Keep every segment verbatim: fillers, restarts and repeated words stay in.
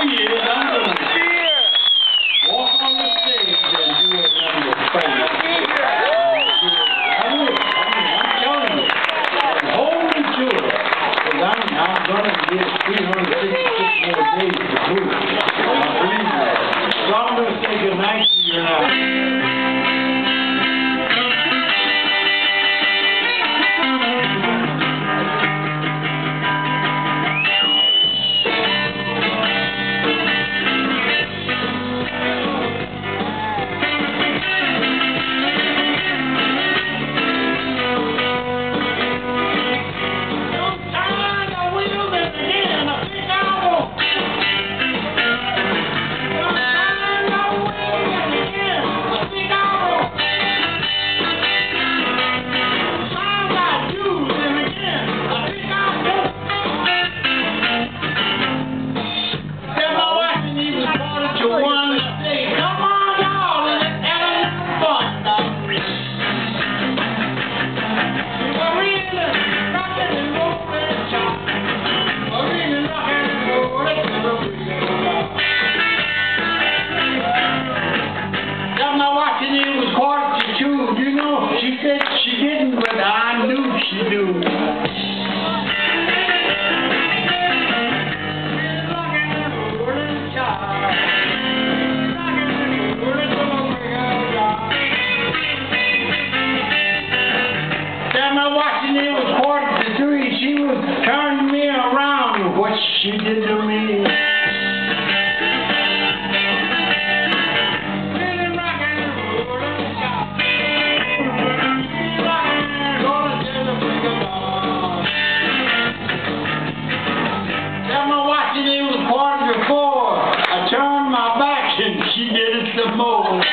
New Year's, I'm going to walk on the stage and do a number for you. I will. I mean, I'm telling you. And hold me to it. Because I'm, I'm going to get three hundred sixty-six more days to do it. I believe that. So I'm going to say goodnight to you now. She said she didn't, but I knew she knew. Time I watched it, it was quarter to three. She was turning me around with what she did to me. I turned my back and she did it some more.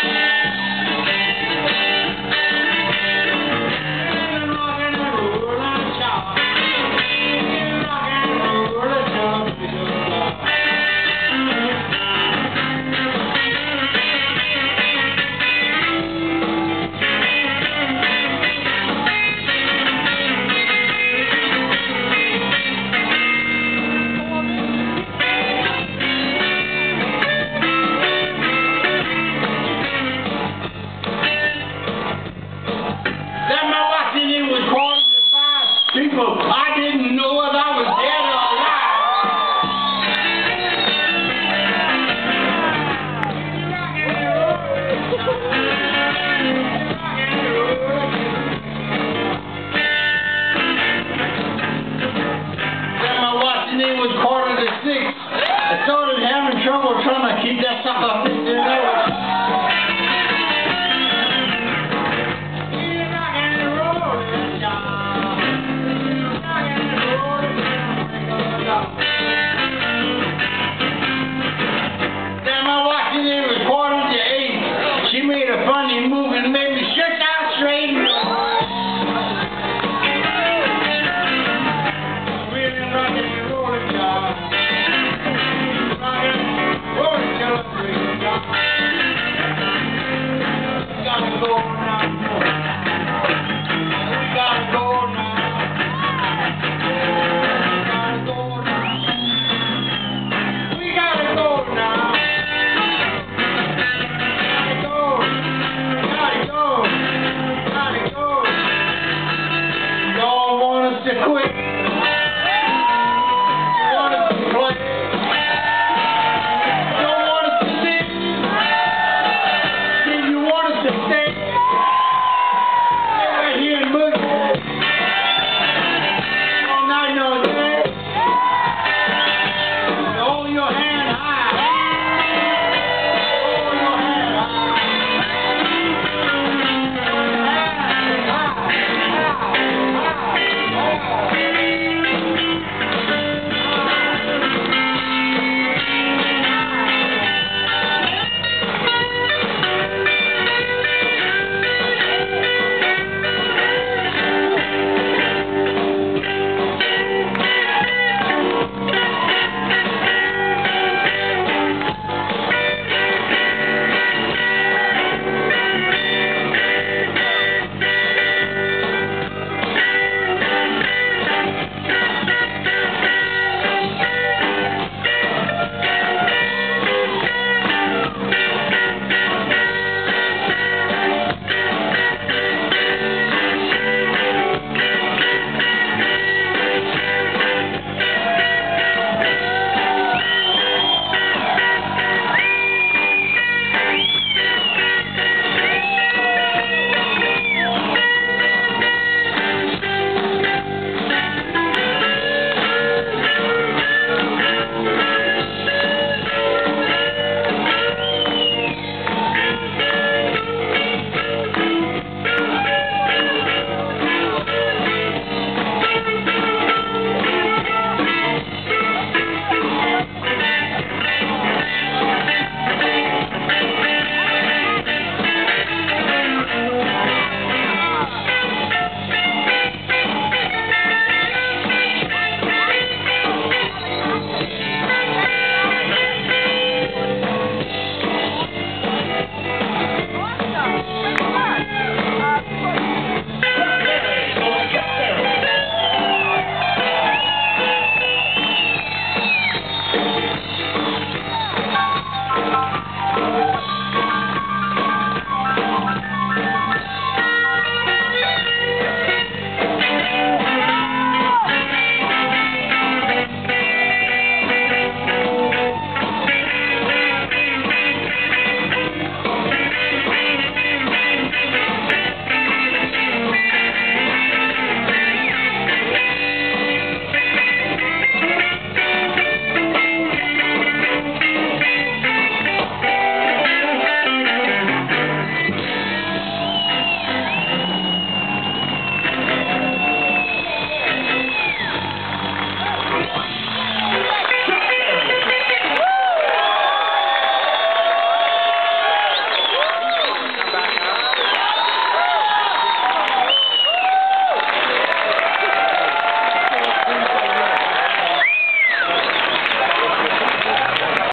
People, I didn't know whether I was dead or alive. Then my watching it was quarter to six. I started having trouble trying to keep that sucker fixed in there.